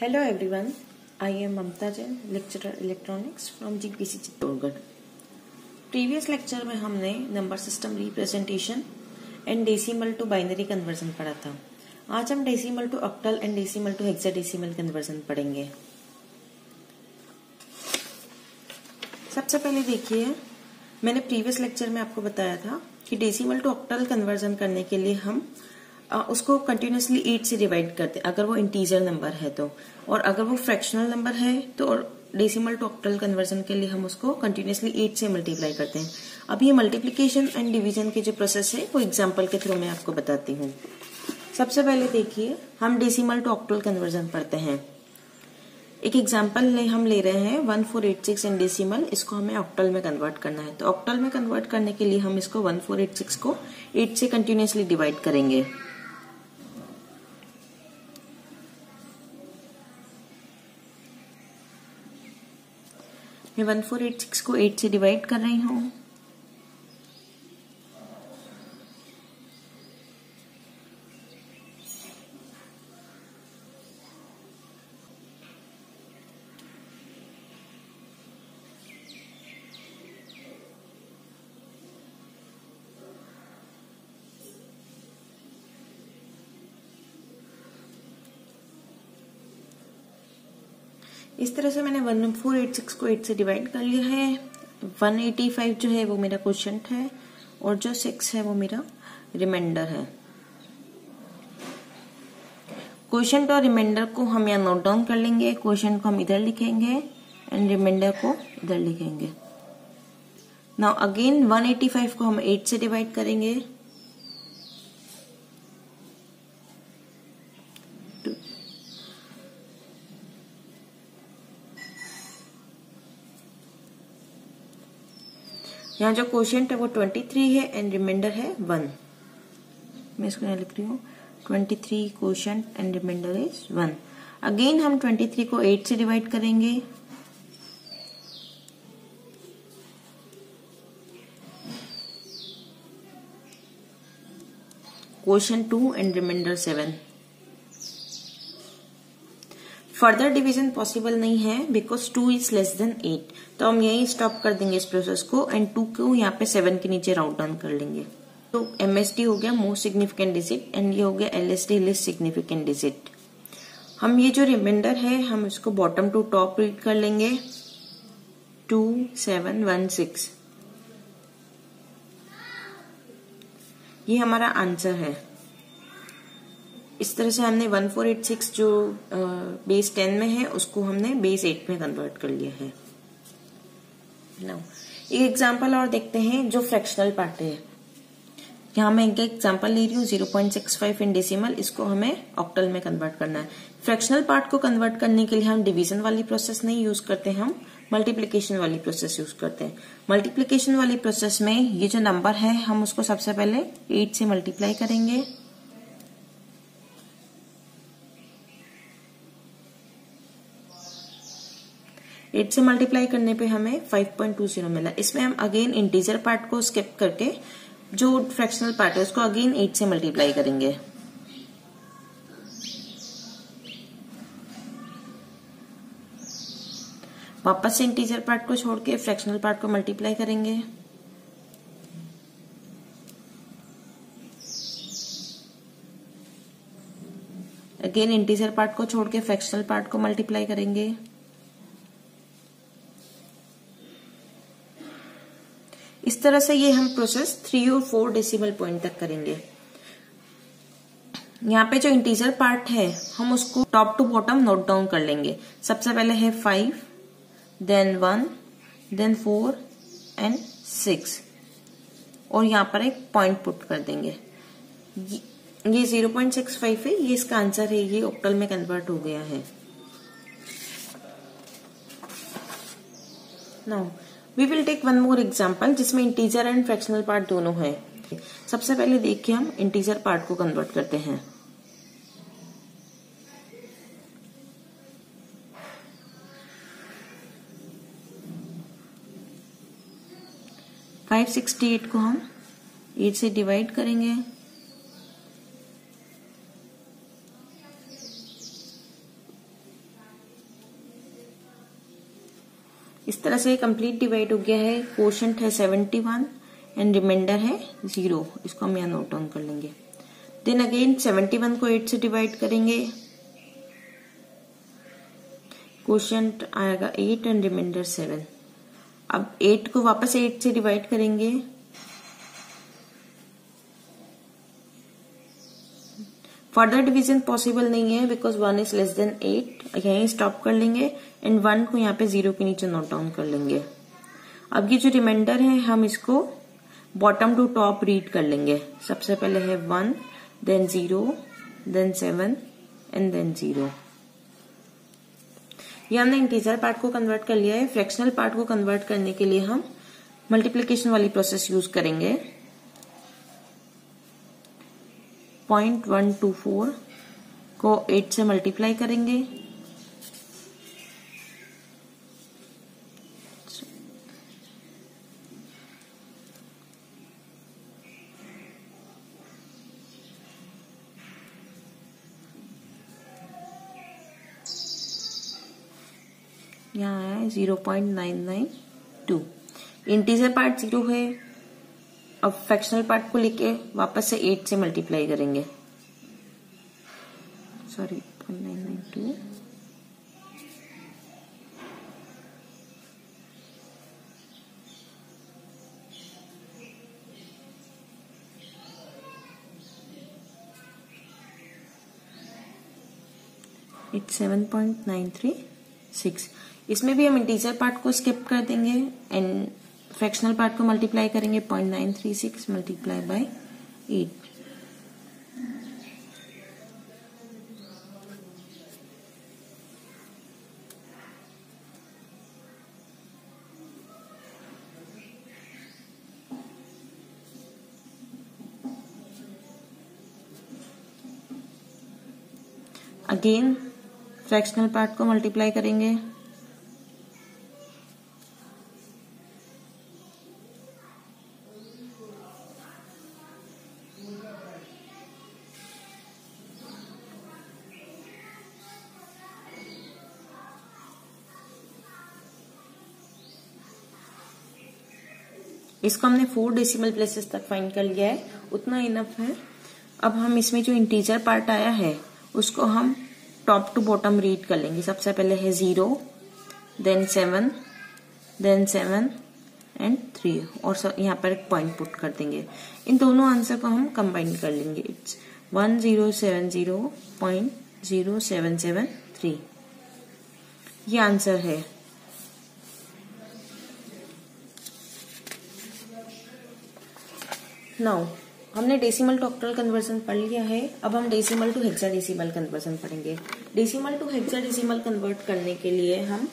Hello everyone, I am Mamta Jain, lecturer electronics from GPC Chittorgarh. Previous lecture में हमने number system representation and decimal to binary conversion पढ़ा था। आज हम decimal to octal and decimal to hexadecimal conversion पढ़ेंगे। सबसे पहले देखिए, मैंने प्रीवियस लेक्चर में आपको बताया था कि डेसिमल टू ऑक्टल कन्वर्जन करने के लिए हम उसको कंटिन्यूसली 8 से डिवाइड करते हैं अगर वो इंटीजर नंबर है तो, और अगर वो फ्रैक्शनल नंबर है तो डेसिमल टू ऑक्टल कन्वर्जन के लिए हम उसको कंटिन्यूसली 8 से मल्टीप्लाई करते हैं। अब ये मल्टीप्लिकेशन एंड डिवीजन के जो प्रोसेस है वो एग्जांपल के थ्रू मैं आपको बताती हूँ। सबसे पहले देखिए, हम डेसिमल टू ऑक्टल कन्वर्जन पढ़ते हैं। एक एग्जाम्पल हम ले रहे हैं 1486 इन डेसिमल, इसको हमें ऑक्टल में कन्वर्ट करना है। तो ऑक्टल में कन्वर्ट करने के लिए हम इसको 1486 को 8 से कंटिन्यूसली डिवाइड करेंगे। मैं 1486 को 8 से डिवाइड कर रही हूं। इस तरह से मैंने 1486 को 8 से डिवाइड कर लिया है। 185 जो है वो मेरा क्वोशिएंट है और जो 6 है वो मेरा रिमाइंडर है। क्वोशिएंट और रिमाइंडर को हम यहाँ नोट डाउन कर लेंगे। क्वोशिएंट को हम इधर लिखेंगे एंड रिमाइंडर को इधर लिखेंगे। नाउ अगेन 185 को हम 8 से डिवाइड करेंगे। यहाँ जो क्वोशिएंट है वो 23 है एंड रिमाइंडर है 1। मैं इसको यहाँ लिख रही हूँ 23 quotient and remainder is 1। Again हम 23 को 8 से डिवाइड करेंगे। Quotient 2 and remainder 7। Further division possible नहीं है बिकॉज 2 इज लेस देन 8, तो हम यही स्टॉप कर देंगे इस प्रोसेस को एंड 2 को यहाँ पे 7 के नीचे राउंड डाउन कर लेंगे। तो MSD हो गया मोस्ट सिग्निफिकेंट डिजिट एंड ये हो गया LSD लिस्ट सिग्निफिकेंट डिजिट। हम ये जो रिमाइंडर है हम इसको बॉटम टू टॉप रीड कर लेंगे 2716। ये हमारा आंसर है। इस तरह से हमने 1486 जो बेस 10 में है उसको हमने बेस 8 में कन्वर्ट कर लिया है। नाउ एक एग्जांपल और देखते हैं जो फ्रैक्शनल पार्ट है। यहाँ मैं एक एग्जांपल ले रही हूँ 0.65 इन डेसिमल, इसको हमें ऑक्टल में कन्वर्ट करना है। फ्रैक्शनल पार्ट को कन्वर्ट करने के लिए हम डिवीजन वाली प्रोसेस नहीं यूज करते, हम मल्टीप्लीकेशन वाली प्रोसेस यूज करते हैं। मल्टीप्लीकेशन वाली प्रोसेस में ये जो नंबर है हम उसको सबसे पहले 8 से मल्टीप्लाई करेंगे। एट से मल्टीप्लाई करने पे हमें 5.20 मिला। इसमें हम अगेन इंटीजर पार्ट को स्किप करके जो फ्रैक्शनल पार्ट है उसको अगेन 8 से मल्टीप्लाई करेंगे। वापस से इंटीजर पार्ट को छोड़ के फ्रैक्शनल पार्ट को मल्टीप्लाई करेंगे। अगेन इंटीजर पार्ट को छोड़ के फ्रैक्शनल पार्ट को मल्टीप्लाई करेंगे। इस तरह से ये हम प्रोसेस 3 और 4 डेसिमल पॉइंट तक करेंगे। यहाँ पे जो इंटीजर पार्ट है हम उसको top to bottom note down कर लेंगे। सबसे पहले है 5, देन 1, देन 4 एंड 6 और यहाँ पर एक पॉइंट पुट कर देंगे। ये 0.65 है, ये इसका आंसर है, ये ऑक्टल में कन्वर्ट हो गया है। Now we will take one more example जिसमें इंटीजर एंड फ्रैक्शनल पार्ट दोनों है। सबसे पहले देखिए हम इंटीजर पार्ट को कन्वर्ट करते हैं। फाइव 568 को हम 8 से डिवाइड करेंगे। इस तरह से कंप्लीट डिवाइड हो गया है। क्वोशंट है 71 एंड रिमाइंडर है 0, इसको हम यहाँ नोट डाउन कर लेंगे। देन अगेन 71 को 8 से डिवाइड करेंगे, क्वोशंट आएगा 8 एंड रिमाइंडर 7। अब 8 को वापस 8 से डिवाइड करेंगे, फर्दर डिवीजन पॉसिबल नहीं है बिकॉज 1 इज लेस देन 8, यहीं स्टॉप कर लेंगे एंड 1 को यहाँ पे 0 के नीचे नोट डाउन कर लेंगे। अब ये जो रिमाइंडर है हम इसको बॉटम टू टॉप रीड कर लेंगे। सबसे पहले है 1, देन 0, देन 7 एंड देन 0। ये हमने इंटीजर पार्ट को कन्वर्ट कर लिया है। फ्रैक्शनल पार्ट को कन्वर्ट करने के लिए हम मल्टीप्लिकेशन वाली प्रोसेस यूज करेंगे। 0.124 को 8 से मल्टीप्लाई करेंगे, यहाँ है 0.992। इंटीजर पार्ट 0 है। अब फ्रैक्शनल पार्ट को लेके वापस से 8 से मल्टीप्लाई करेंगे, सॉरी 0.992, इट्स 7.936। इसमें भी हम इंटीजर पार्ट को स्किप कर देंगे एंड फ्रैक्शनल पार्ट को मल्टीप्लाई करेंगे। 0.936 multiply by 8, again fractional part को मल्टीप्लाई करेंगे, इसको हमने 4 डेसिमल प्लेसेस तक फाइंड कर लिया है, उतना इनफ है। अब हम इसमें जो इंटीजर पार्ट आया है उसको हम टॉप टू बॉटम रीड कर लेंगे। सबसे पहले है 0, देन 7, देन 7 एंड 3 और यहाँ पर एक पॉइंट पुट कर देंगे। इन दोनों आंसर को हम कंबाइन कर लेंगे। इट्स 1070.0773, ये आंसर है। नाउ हमने डेसिमल टू ऑक्टल कन्वर्जन पढ़ लिया है। अब हम डेसिमल टू हेक्साडेसिमल कन्वर्जन पढ़ेंगे। डेसिमल टू हेक्साडेसिमल कन्वर्ट करने के लिए हम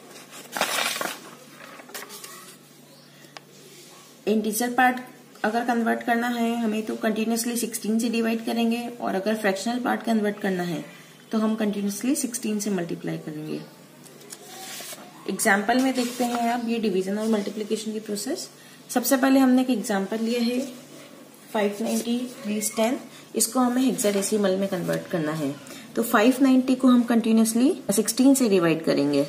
इंटीजर पार्ट अगर कन्वर्ट करना है हमें तो कंटिन्यूसली 16 से डिवाइड करेंगे, और अगर फ्रैक्शनल पार्ट कन्वर्ट करना है तो हम कंटिन्यूसली 16 से मल्टीप्लाई करेंगे। एग्जाम्पल में देखते हैं अब ये डिवीजन और मल्टीप्लीकेशन की प्रोसेस। सबसे पहले हमने एक एग्जाम्पल लिया है 590/10, इसको हमें हेक्साडेसिमल में कन्वर्ट करना है। तो 590 को हम कंटिन्यूसली 16 से डिवाइड करेंगे।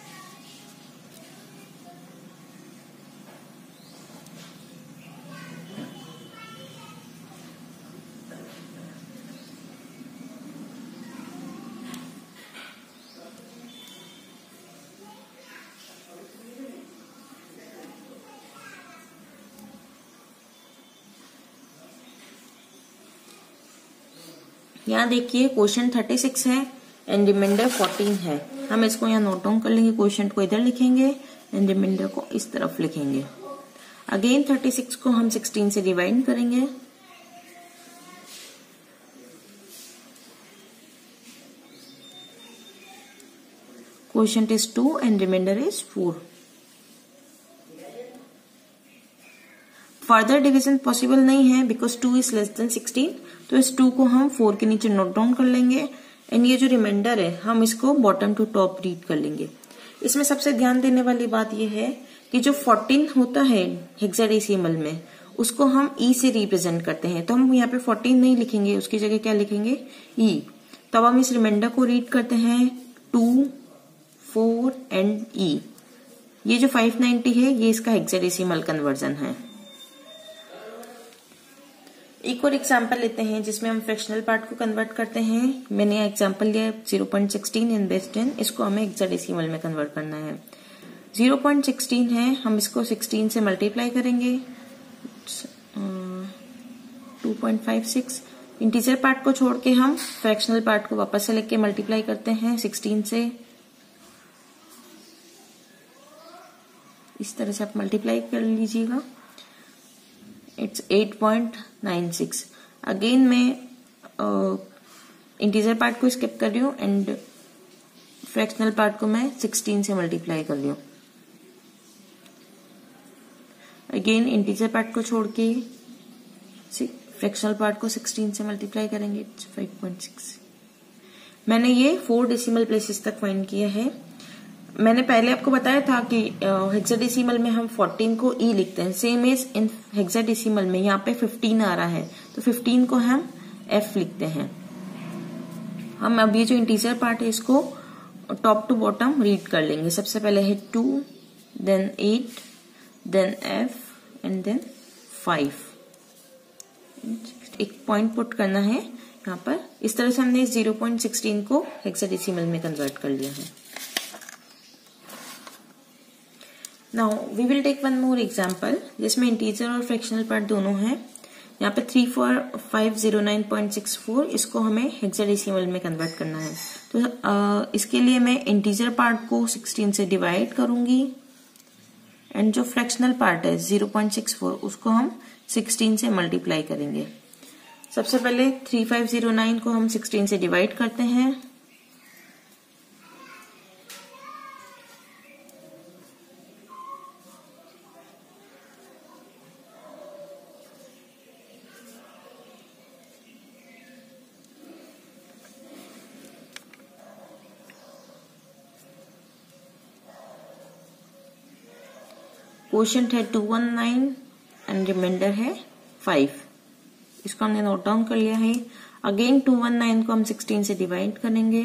यहाँ देखिए क्वेश्चन 36 है एंड रिमाइंडर 14 है। हम इसको यहाँ नोट डाउन कर लेंगे। क्वेश्चन को इधर लिखेंगे एंड रिमाइंडर को इस तरफ लिखेंगे। अगेन 36 को हम 16 से डिवाइड करेंगे। Question is 2 and remainder is 4। Further division possible नहीं है बिकॉज 2 इज लेस देन 16, तो इस 2 को हम 4 के नीचे नोट डाउन कर लेंगे एंड ये जो रिमाइंडर है हम इसको बॉटम टू टॉप रीड कर लेंगे। इसमें सबसे ध्यान देने वाली बात यह है कि जो 14 होता है हेक्साडेसिमल में उसको हम ई से रिप्रेजेंट करते हैं, तो हम यहाँ पे 14 नहीं लिखेंगे, उसकी जगह क्या लिखेंगे ई। तब हम इस रिमाइंडर को रीड करते हैं 2, 4 एंड ई। ये जो 590 है ये इसका हेक्साडेसिमल कन्वर्जन है। एक और एग्जांपल लेते हैं जिसमें हम फ्रैक्शनल पार्ट को कन्वर्ट करते हैं। मैंने एग्जांपल लिया 0.16 इन बेस 10, इसको हमें हेक्साडेसिमल में कन्वर्ट करना है। 0.16 है, हम इसको 16 से मल्टीप्लाई करेंगे 2.56। इंटीजर पार्ट को छोड़ के हम फ्रैक्शनल पार्ट को वापस से लेके मल्टीप्लाई करते हैं 16 से। इस तरह से आप मल्टीप्लाई कर लीजिएगा, इट्स 8.96। अगेन मैं इंटीजर पार्ट को स्किप कर रही हूँ एंड फ्रैक्शनल पार्ट को मैं 16 से मल्टीप्लाई कर रही हूँ। अगेन इंटीजर पार्ट को छोड़ के फ्रैक्शनल पार्ट को 16 से मल्टीप्लाई करेंगे, इट्स 5.6। मैंने ये 4 डेसिमल प्लेसेस तक फाइंड किया है। मैंने पहले आपको बताया था कि हेक्साडेसिमल में हम 14 को ई लिखते हैं, सेम एज इन हेक्साडेसिमल में यहाँ पे 15 आ रहा है तो 15 को हम एफ लिखते हैं। हम अब ये जो इंटीजर पार्ट है इसको टॉप टू बॉटम रीड कर लेंगे। सबसे पहले है 2, then 8, then F and then 5। एक पॉइंट पुट करना है यहाँ पर। इस तरह से हमने इस 0.16 को हेक्साडेसिमल में कन्वर्ट कर लिया है। Now we will take one more example जिसमें इंटीजर और फ्रैक्शनल पार्ट दोनों हैं। यहाँ पे 34509.64 इसको हमें हेक्साडेसिमल में कन्वर्ट करना है। तो इसके लिए मैं इंटीजर पार्ट को 16 से डिवाइड करूंगी एंड जो फ्रैक्शनल पार्ट है 0.64 उसको हम 16 से मल्टीप्लाई करेंगे। सबसे पहले 3509 को हम 16 से डिवाइड करते हैं। क्वोशिएंट है 219 एंड रिमाइंडर है 5। इसको हमने नोट डाउन कर लिया है। अगेन 219 को हम 16 से डिवाइड करेंगे।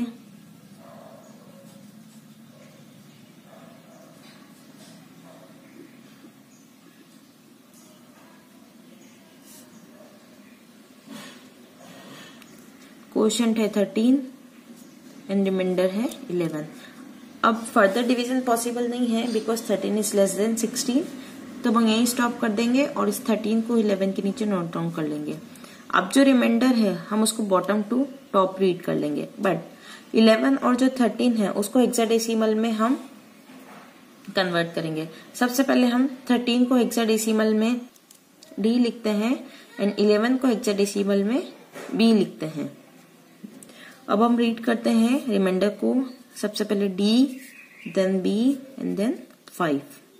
क्वोशिएंट है 13 एंड रिमाइंडर है 11। अब फर्दर डिवीजन पॉसिबल नहीं है बिकॉज 13 इज लेस देन 16, तो हम यहीं स्टॉप कर देंगे और इस 13 को 11 के नीचे नोट डाउन कर लेंगे। अब जो रिमाइंडर है हम उसको बॉटम टू टॉप रीड कर लेंगे, बट 11 और जो 13 है उसको हेक्साडेसिमल में हम कन्वर्ट करेंगे। सबसे पहले हम 13 को हेक्साडेसिमल में डी लिखते हैं एंड 11 को हेक्साडेसिमल में बी लिखते हैं। अब हम रीड करते हैं रिमाइंडर को, सबसे पहले D, then B and then 5।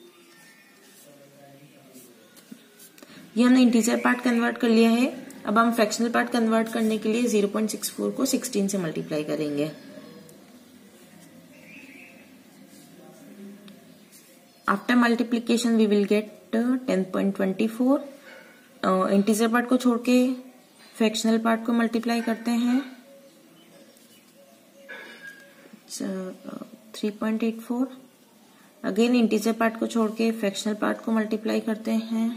ये हमने इंटीजर पार्ट कन्वर्ट कर लिया है। अब हम फ्रैक्शनल पार्ट कन्वर्ट करने के लिए 0.64 को 16 से मल्टीप्लाई करेंगे। After multiplication we will get 10.24। Integer part को छोड़ के फ्रैक्शनल पार्ट को मल्टीप्लाई करते हैं, 3.84। अगेन इंटीजर पार्ट को छोड़ के फ्रैक्शनल पार्ट को मल्टीप्लाई करते हैं,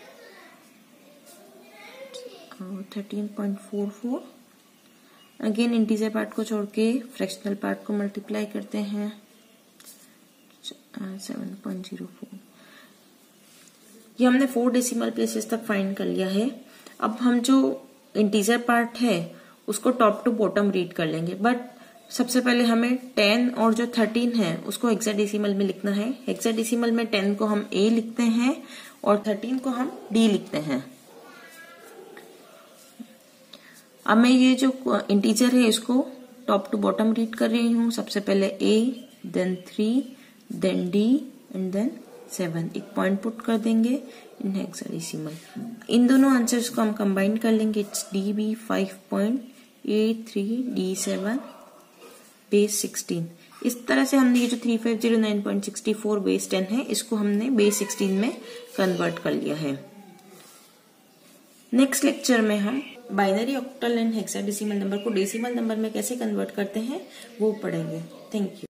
13.44। अगेन इंटीजर पार्ट को छोड़ के फ्रैक्शनल पार्ट को मल्टीप्लाई करते हैं, 7.04। ये हमने 4 डेसिमल प्लेसेस तक फाइंड कर लिया है। अब हम जो इंटीजर पार्ट है उसको टॉप टू बॉटम रीड कर लेंगे, बट सबसे पहले हमें 10 और जो 13 है उसको हेक्साडेसिमल में लिखना है। हेक्साडेसिमल में 10 को हम A लिखते हैं और 13 को हम D लिखते हैं। अब मैं ये जो इंटीजर है इसको टॉप टू बॉटम रीड कर रही हूँ। सबसे पहले A, then 3, then D and then 7। एक पॉइंट पुट कर देंगे इन हेक्साडेसिमल। इन दोनों आंसर्स को हम कंबाइन कर लेंगे, इट्स DB 5.83 D7 बेस 16। इस तरह से हमने ये जो 3509.64 बेस 10 है इसको हमने बेस 16 में कन्वर्ट कर लिया है। नेक्स्ट लेक्चर में हम binary, octal and hexadecimal number को डेसिमल नंबर में कैसे कन्वर्ट करते हैं वो पढ़ेंगे। Thank you.